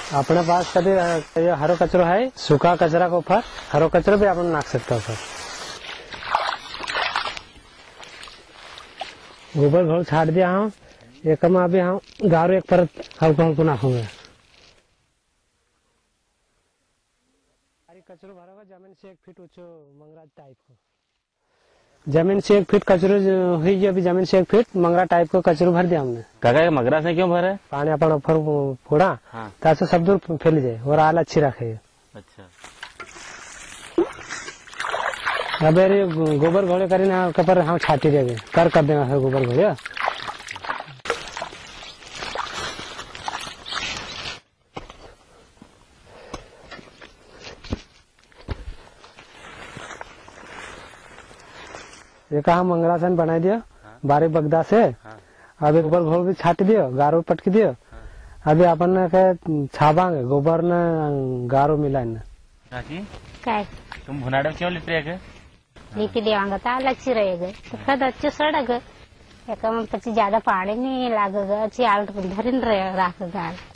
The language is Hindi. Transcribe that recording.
अपने पास कभी ये हरो कचरो है, सूखा कचरा के ऊपर हरो कचरो भी अपन नाख सकते हो। गोबर घोल छाट दिया हूँ, एक में अभी हम गारो एक परत हल्को हल्को नाखूंगा। कचरो भरा जमीन से 1 फीट ऊंचो मंगरा टाइप को, जमीन से 1 फीट कचरो हुई, अभी जमीन से 1 फीट मंगरा टाइप को कचरो भर दिया हमने। काका मगरा से क्यों भरा? पानी अपन ऊपर फोड़ा ताकि सब दूर फैल जाए और आल अच्छी रखे। अच्छा, अब गोबर घोड़े करीने कपर हम छाटी देंगे, कर देना है गोबर घोड़े। ये कहा मंगरासन बना दियो बारीक बगदा से। अभी गोबर घोल भी छाट दियो, गारो पटकी दियो। अभी अपन के छाबांगे गोबर न गारो मिलाने। काय तुम भुनाडे क्यों लिप रहे? लिपी देवांगे तो अच्छी रहेगा, तो खद अच्छे सड़ेगा। एक पची ज्यादा पानी नहीं लागेगा, अच्छी आलट धरिन रहेगा।